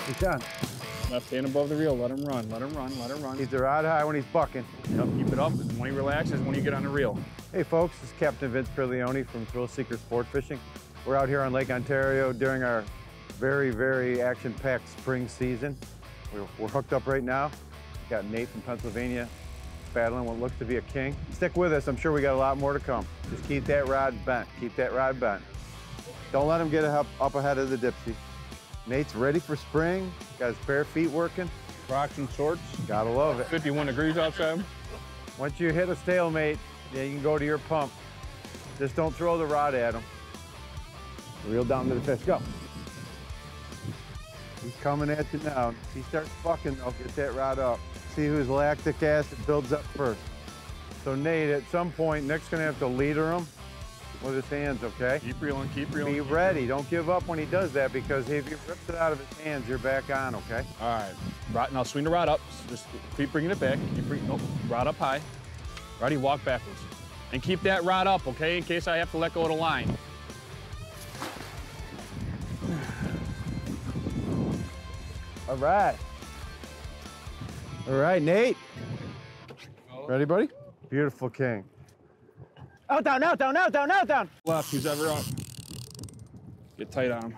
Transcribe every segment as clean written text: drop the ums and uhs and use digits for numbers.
He's done. Left hand above the reel, let him run, let him run, let him run. He's the rod high when he's bucking. Yep, keep it up, and when he relaxes, when you get on the reel. Hey folks, this is Captain Vince Perleone from Thrill Seeker Sport Fishing. We're out here on Lake Ontario during our very, very action-packed spring season. We're hooked up right now. Got Nate from Pennsylvania battling what looks to be a king. Stick with us, I'm sure we got a lot more to come. Just keep that rod bent, keep that rod bent. Don't let him get up ahead of the dipsy. Nate's ready for spring, got his bare feet working. Crocs and shorts. Gotta love it. 51 degrees outside. Once you hit a stalemate, yeah, you can go to your pump. Just don't throw the rod at him. Reel down to the fish, go. He's coming at you now. If he starts fucking, though, get that rod up. See whose lactic acid builds up first. So Nate, at some point, Nick's gonna have to leader him with his hands, okay? Keep reeling, keep reeling. Be ready, don't give up when he does that, because if he rips it out of his hands, you're back on, okay? All right, right, now swing the rod up. Just keep bringing it back. Nope, rod up high. Ready, walk backwards. And keep that rod up, okay, in case I have to let go of the line. All right. All right, Nate. Ready, buddy? Beautiful king. Out, down, out, down, out, down, out, down. Left, who's ever up. Get tight on him.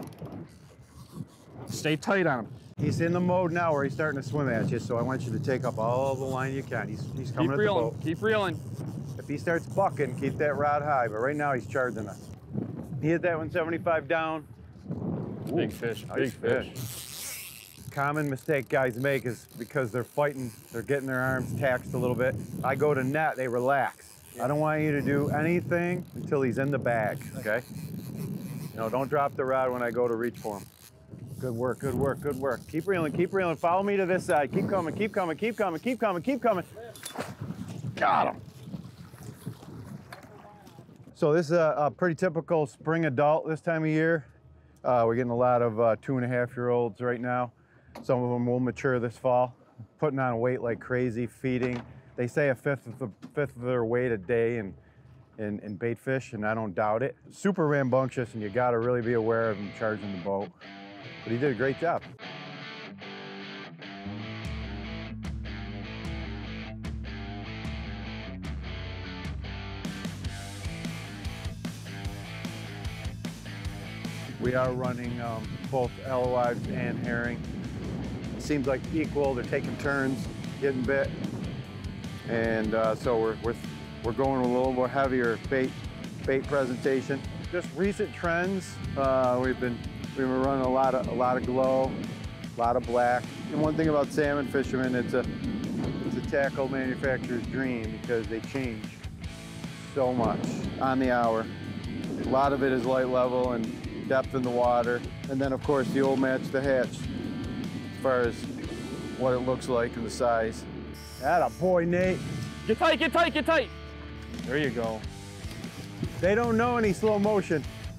Stay tight on him. He's in the mode now where he's starting to swim at you, so I want you to take up all the line you can. He's coming at the boat. Keep reeling. If he starts bucking, keep that rod high, but right now he's charging us. He hit that one 75 down. Ooh, big fish, nice big fish. Common mistake guys make is because they're fighting, they're getting their arms taxed a little bit. I go to net, they relax. I don't want you to do anything until he's in the bag, okay? You know, don't drop the rod when I go to reach for him. Good work, good work, good work. Keep reeling, keep reeling. Follow me to this side. Keep coming, keep coming, keep coming, keep coming, keep coming. Got him. So this is a pretty typical spring adult this time of year. We're getting a lot of 2.5-year-olds right now. Some of them will mature this fall, putting on weight like crazy, feeding. They say a fifth of their weight a day in bait fish, and I don't doubt it. Super rambunctious, and you gotta really be aware of him charging the boat. But he did a great job. We are running both alewives and herring. Seems like equal, they're taking turns, getting bit. And so we're going a little more heavier bait presentation. Just recent trends, we've been running a lot of glow, a lot of black. And one thing about salmon fishermen, it's a tackle manufacturer's dream because they change so much on the hour. A lot of it is light level and depth in the water. And then of course the old match the hatch as far as what it looks like and the size. Atta boy, Nate. Get tight, get tight, get tight. There you go. They don't know any slow motion.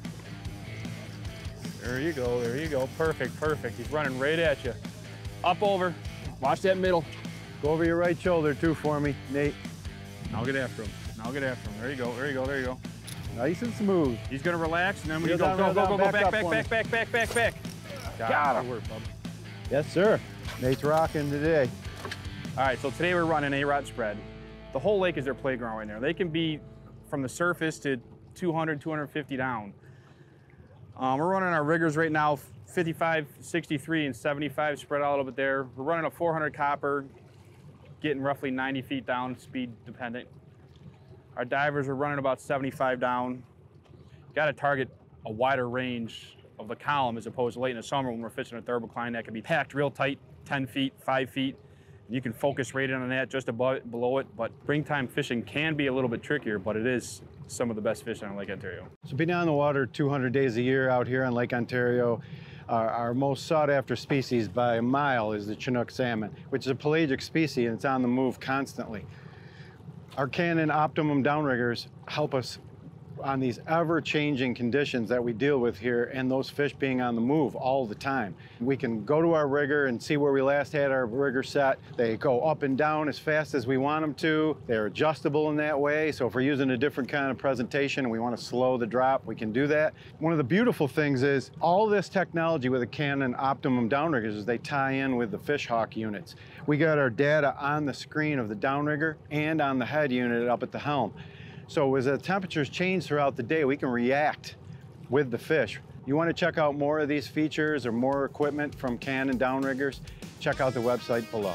There you go, there you go. Perfect, perfect. He's running right at you. Up over, watch that middle. Go over your right shoulder too for me, Nate. Now get after him, now get after him. There you go, there you go, there you go. Nice and smooth. He's gonna relax, and then when you Reel go, down, go, back back, up back, for back, me. back, back, back, back. Got him. Good work, bub. Yes, sir. Nate's rocking today. All right, so today we're running A-rod spread. The whole lake is their playground right now. They can be from the surface to 200, 250 down. We're running our riggers right now, 55, 63, and 75 spread out a little bit there. We're running a 400 copper, getting roughly 90 feet down, speed dependent. Our divers are running about 75 down. Got to target a wider range of the column as opposed to late in the summer when we're fishing a thermocline that can be packed real tight, 10 feet, 5 feet. You can focus right in on that just above it, below it, but springtime fishing can be a little bit trickier, but it is some of the best fishing on Lake Ontario. So being on the water 200 days a year out here on Lake Ontario, our most sought after species by a mile is the Chinook salmon, which is a pelagic species and it's on the move constantly. Our Cannon Optimum downriggers help us on these ever-changing conditions that we deal with here, and those fish being on the move all the time. We can go to our rigger and see where we last had our rigger set. They go up and down as fast as we want them to. They're adjustable in that way, so if we're using a different kind of presentation and we want to slow the drop, we can do that. One of the beautiful things is all this technology with the Canon Optimum downriggers is they tie in with the Fishhawk units. We got our data on the screen of the downrigger and on the head unit up at the helm. So as the temperatures change throughout the day, we can react with the fish. You want to check out more of these features or more equipment from Canon downriggers, check out the website below.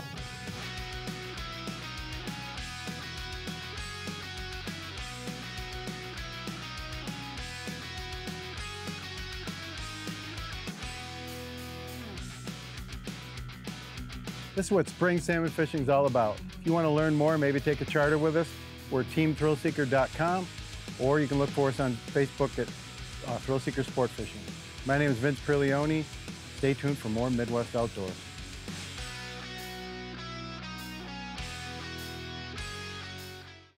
This is what spring salmon fishing is all about. If you want to learn more, maybe take a charter with us, we're teamthrillseeker.com, or you can look for us on Facebook at Thrill Seeker Sport Fishing. My name is Vince Prilione. Stay tuned for more Midwest Outdoors.